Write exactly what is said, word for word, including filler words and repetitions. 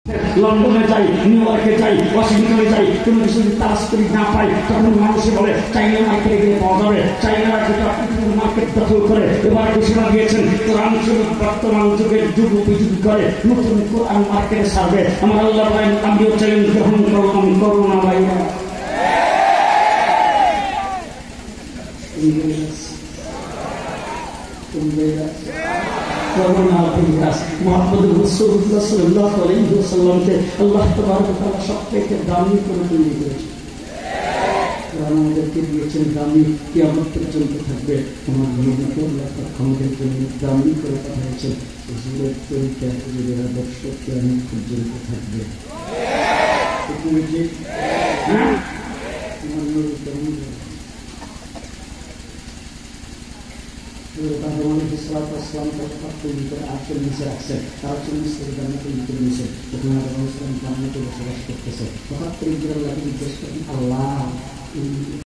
লন্ডনে যাই, নিউ ইয়র্কে যাই, ওয়াশিংটনে যাই, কোনো কিছু যদি তালাশ করি না পাই, তখন মানুষে বলে চাইনা মার্কেটে গেলে পাওয়া যাবে। চাইনারা যেটা পৃথিবীর মার্কেট দখল করে এবার ঘোষণা দিয়েছেন কোরআন শরীফ বর্তমান যুগের যুগ উপযোগী করে নতুন কোরআন মার্কেটে ছাড়বে। আমার আল্লাহ ভাই আমিও চ্যালেঞ্জ গ্রহণ করলাম, করোনা ভাইরা করোনা ভাইরাস মুহাম্মদ রাসূলুল্লাহ সাল্লাল্লাহু আলাইহি ওয়াসাল্লামকে আল্লাহ তাবারক ওয়া তাআলা সবথেকে দামি করে তৈরি করেছেন। কোরআন আমাদেরকে দিয়েছেন দামি, কিয়ামত পর্যন্ত থাকবে। আমার নবীকে আল্লাহ আমাদের জন্য দামি করে পাঠিয়েছেন। হুজুরের তরিকা, হুজুরের আদর্শ কিয়ামত পর্যন্ত থাকবে। হ্যাঁ, আমার নবী কেমন আসল নিচে রাখছেন, তার চল্লিশ থেকে জান্নাতের ভিতরে নিচে জান্নাতে বসবাস করতেছে। হঠাৎ করে জিজ্ঞেস করেন আল্লাহ